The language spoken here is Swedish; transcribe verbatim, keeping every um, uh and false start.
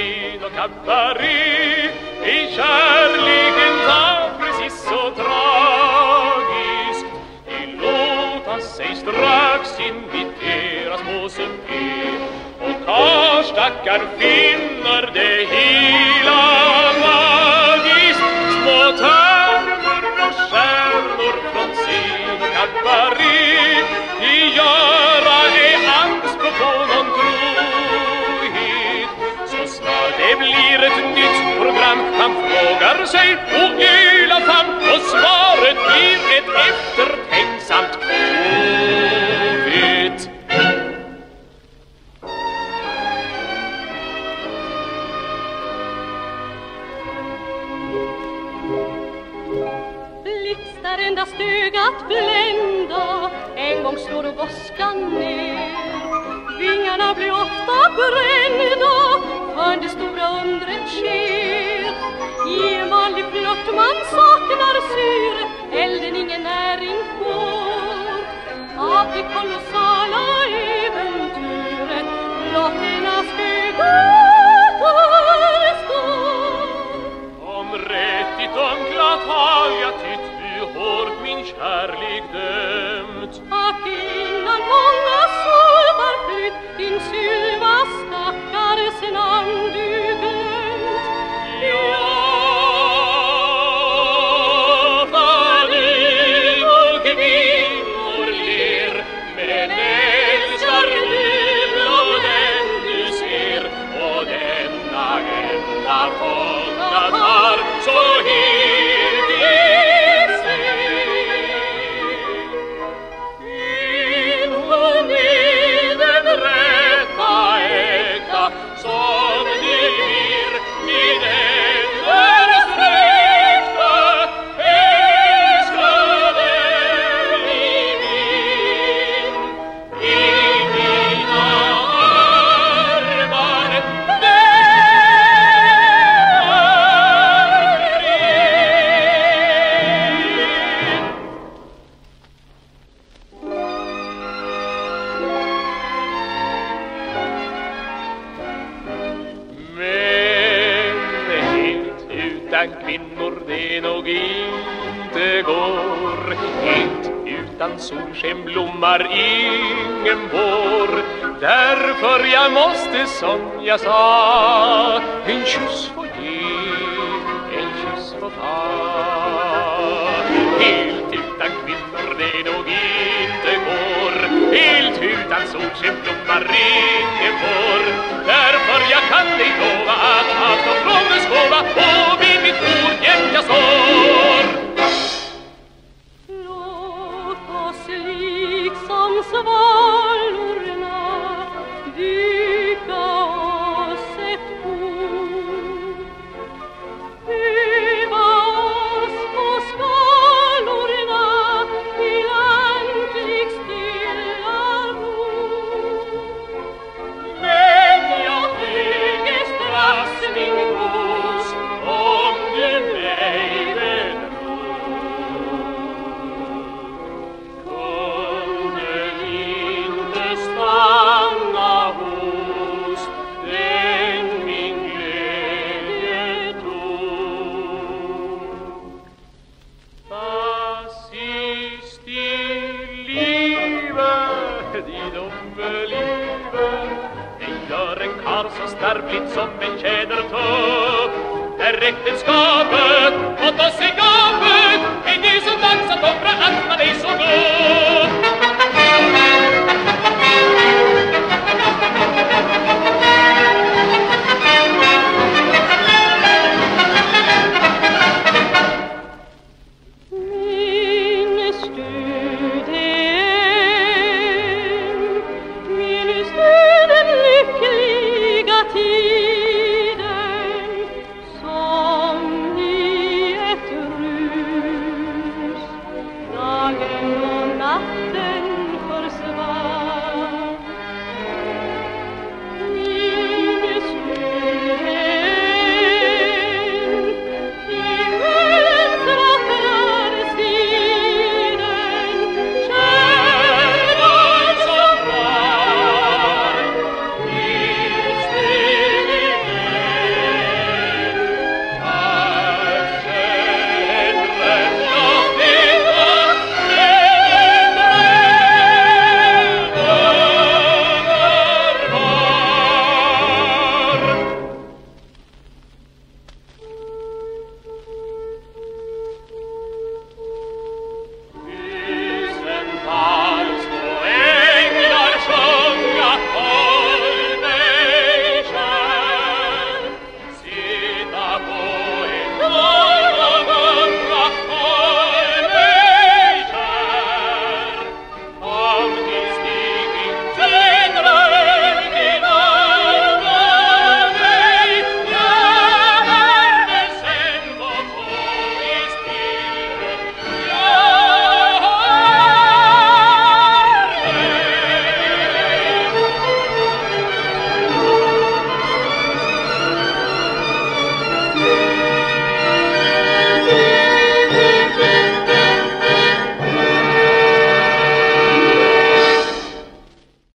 vin och kabaré. I kärleken tar precis så tragiskt. De låta sig strax inviteras på supé. Och karstackar finner det hela magiskt. Små termer och stjärnor från scen och kabaré. I göra är anspråk på någon trohet. Så snart det blir ett nytt program han frågar sig och ylar fram. Och svaret blir ett eftertänksamt ovet. Blixtar endast ögat blända, en gång slår och åskan ner. Vingarna blir ofta brända, för det stora undret sker. I en vanlig flört man saknar syre, elden ingen näring får. Av det kolossala äventyret, blotternas skuggar står. Om rättigt unklat har jag tytt du hårt min kärlek dömt. Ack innan många sovar flytt, din sylva stackars namn du glömt. Ja, vad liv och kvinnor ler, men älskar du blott den du ser. Och denna enda fångat har så helt i sig. Hon är den rätta äkta som du blir min änders räkta älskade min. I mina armar där kvinnor det nog inte går. Helt utan solsken blommar ingen vår. Därför jag måste, som jag sa, en kyss få ge, en kyss få ta. Helt utan kvinnor det nog inte går. Helt utan solsken blommar ingen vår. Därför jag kan dig lova att avstå från en skova och vid mitt ord jämt jag står. Låt oss liksom svalorna dyka oss ett bord. Öva oss på skalorna till andlig stilla ro. Men jag höger strax min kos om du mig bedrog. Kunde inte stanna hos den min glädje tog. Fast sist i livet, i dubbellivet, det gör en karl så starvligt som en tjädertupp. Där äktenskapet